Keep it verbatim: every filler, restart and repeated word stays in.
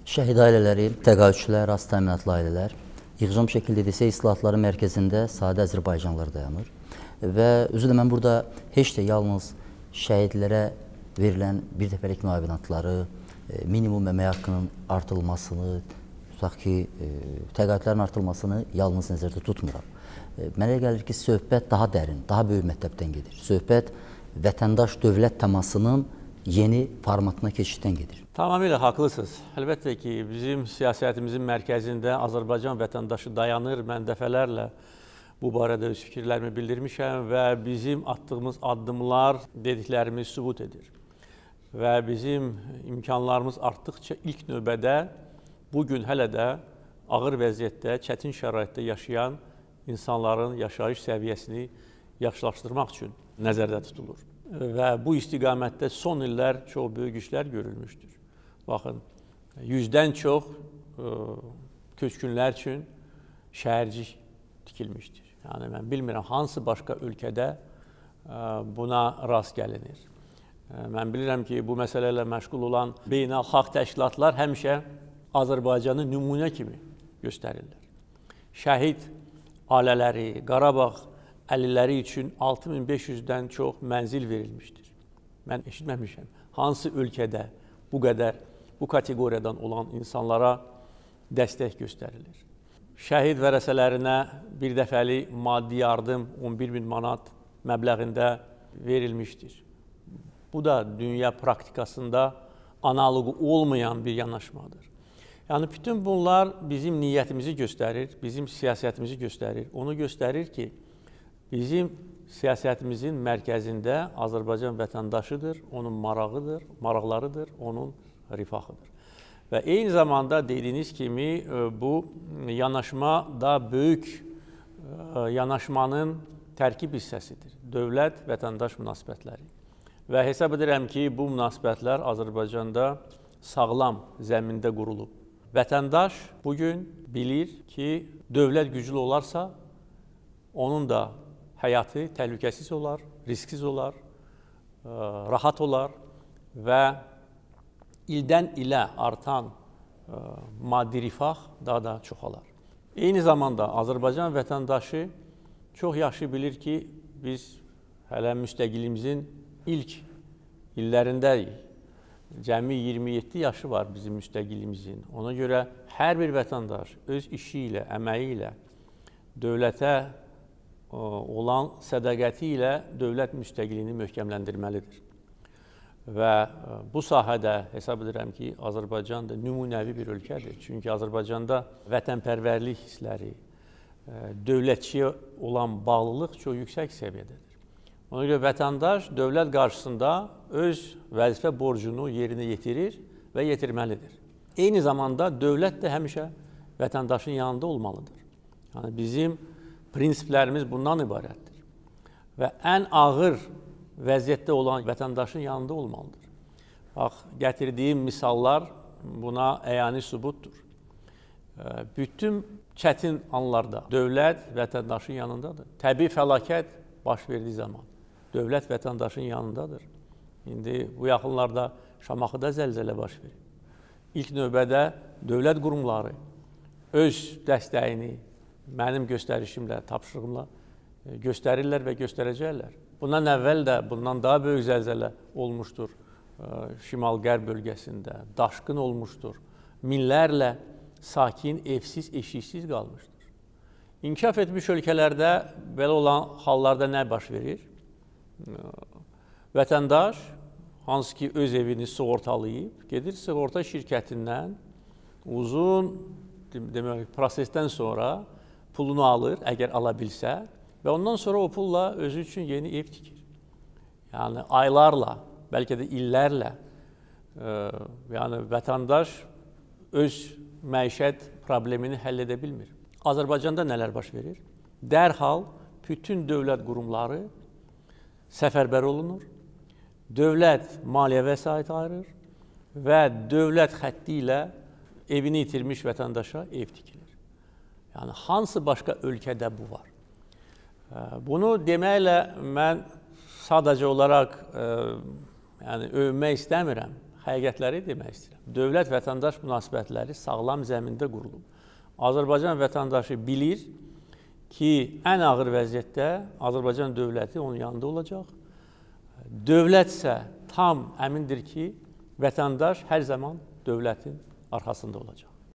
Şəhid ailələri, təqaüdçülər, rast təminatlı ailələr, yığcam şəkildə desə islahatların mərkəzində sadə Azərbaycanlılar dayanır. Və özü də mən burada heç də yalnız şəhidlərə verilən bir dəfəlik müavinatları, minimum əmək haqqının artırılmasını, tutaq ki, təqaüdlərin artırılmasını yalnız nəzərdə tutmuram. Mənə gəlir ki, söhbət daha dərin, daha böyük mətləbdən gedir. Söhbət vətəndaş-dövlət təmasının yeni formatına keçişdən gedir. Tamamilə haqlısınız. Əlbəttə ki, bizim siyasətimizin mərkəzində Azərbaycan vətəndaşı dayanır. Mən dəfələrlə bu barədə öz fikirlərimi bildirmişəm və bizim atdığımız addımlar dediklərimiz sübut edir. Və bizim imkanlarımız artdıqca ilk növbədə bugün hələ də ağır vəziyyətdə, çətin şəraitdə yaşayan insanların yaşayış səviyyəsini yaxşılaşdırmaq üçün nəzərdə tutulur. Və bu istiqamətdə son illər çox böyük işlər görülmüşdür. Baxın, yüzdən çox köçkünlər üçün şəhərcik tikilmişdir. Yəni, mən bilmirəm, hansı başqa ölkədə buna rast gəlinir. Mən bilirəm ki, bu məsələlə məşğul olan beynəlxalq təşkilatlar həmişə Azərbaycanı nümunə kimi göstərirlər. Şəhid ailələri, Qarabağ əhliləri üçün altı min beş yüzdən çox mənzil verilmişdir. Mən eşitməmişəm. Hansı ölkədə bu qədər, bu kateqoriyadan olan insanlara dəstək göstərilir? Şəhid vərəsələrinə bir dəfəli maddi yardım on bir min manat məbləğində verilmişdir. Bu da dünya praktikasında analogu olmayan bir yanaşmadır. Yəni, bütün bunlar bizim niyyətimizi göstərir, bizim siyasətimizi göstərir. Onu göstərir ki, bizim siyasətimizin mərkəzində Azərbaycan vətəndaşıdır, onun marağıdır, maraqlarıdır, onun rifahıdır. Və eyni zamanda dediyiniz kimi bu yanaşma da böyük yanaşmanın tərkib hissəsidir. Dövlət-vətəndaş münasibətləri. Və hesab edirəm ki, bu münasibətlər Azərbaycanda sağlam zəmində qurulub. Vətəndaş bugün bilir ki, dövlət güclü olarsa, onun da həyatı təhlükəsiz olar, risksiz olar, rahat olar və ildən ilə artan maddi rifah daha da çoxalar. Eyni zamanda Azərbaycan vətəndaşı çox yaxşı bilir ki, biz hələ müstəqiliyimizin ilk illərindəyik. Cəmi iyirmi yeddi yaşı var bizim müstəqiliyimizin. Ona görə hər bir vətəndaş öz işi ilə, əməyi ilə, dövlətə olan sədaqəti ilə dövlət müstəqiliyini möhkəmləndirməlidir. Və bu sahədə hesab edirəm ki, Azərbaycan da nümunəvi bir ölkədir. Çünki Azərbaycanda vətənpərvərlik hissləri, dövlətçiyə olan bağlılıq çox yüksək səviyyədədir. Ona görə vətəndaş dövlət qarşısında öz vəzifə borcunu yerinə yetirir və yetirməlidir. Eyni zamanda dövlət də həmişə vətəndaşın yanında olmalıdır. Yəni, bizim prinsiplərimiz bundan ibarətdir. Və ən ağır vəziyyətdə olan vətəndaşın yanında olmalıdır. Bax, gətirdiyim misallar buna əyani sübutdur. Bütün çətin anlarda dövlət vətəndaşın yanındadır. Təbii fəlakət baş verdiyi zaman dövlət vətəndaşın yanındadır. İndi bu yaxınlarda Şamaxıda zəlzələ baş verir. İlk növbədə dövlət qurumları öz dəstəyini mənim göstərişimlə, tapşırığımla göstərirlər və göstərəcəklər. Bundan əvvəl də bundan daha böyük zəlzələ olmuşdur şimal-qərb bölgəsində, daşqın olmuşdur. Minlərlə sakin, evsiz, eşiksiz qalmışdır. İnkişaf etmiş ölkələrdə belə olan hallarda nə baş verir? Vətəndaş, hansı ki öz evini sığortalayıb, gedir sığorta şirkətindən uzun demək, prosesdən sonra pulunu alır, əgər ala bilsə və ondan sonra o pulla özü üçün yeni ev tikir. Yəni, aylarla, bəlkə də illərlə yəni, vətəndaş öz məişət problemini həll edə bilmir. Azərbaycanda nələr baş verir? Dərhal bütün dövlət qurumları səfərbər olunur, dövlət maliyyə vəsait ayırır və dövlət xətti ilə evini itirmiş vətəndaşa ev tikilir. Yəni, hansı başqa ölkədə bu var? Bunu deməklə mən sadəcə olaraq yəni, övünmək istəmirəm. həqiqətləri demək istəyirəm. Dövlət-vətəndaş münasibətləri sağlam zəmində qurulub. Azərbaycan vətəndaşı bilir ki, ən ağır vəziyyətdə Azərbaycan dövləti onun yanında olacaq. Dövlət isə tam əmindir ki, vətəndaş hər zaman dövlətin arxasında olacaq.